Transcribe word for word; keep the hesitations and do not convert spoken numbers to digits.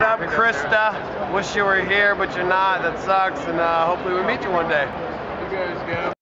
Up, Krista. Wish you were here, but you're not. That sucks, and uh, hopefully we meet you one day. You guys go.